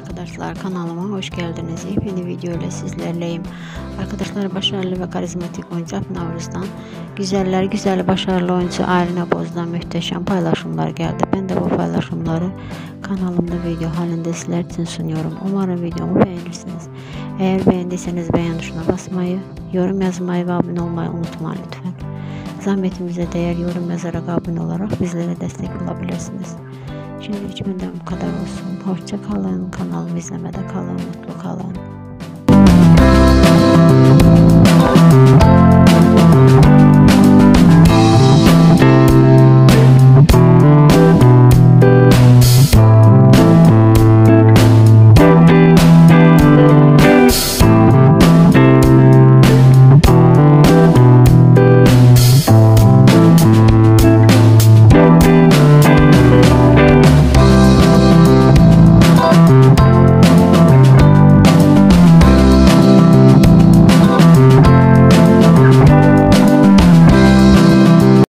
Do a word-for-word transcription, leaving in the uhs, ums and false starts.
arkadaşlar, kanalıma hoş geldiniz. Yeni video ile sizlerleyim. Arkadaşlar, başarılı ve karizmatik oyuncu Navruz'dan güzeller güzeli başarılı oyuncu Aline Boz'dan muhteşem paylaşımlar geldi. Ben de bu paylaşımları kanalımda video halinde sizler için sunuyorum. Umarım videomu beğenirsiniz. Eğer beğendiyseniz beğen tuşuna basmayı, yorum yazmayı ve abone olmayı unutmayın lütfen. Zahmetimize değer yorum yazarak abone olarak bizlere destek olabilirsiniz. Şimdilik benden bu kadar olsun. Hoşça kalın. Kanalımı izlemede kalın. Mutlu kalın.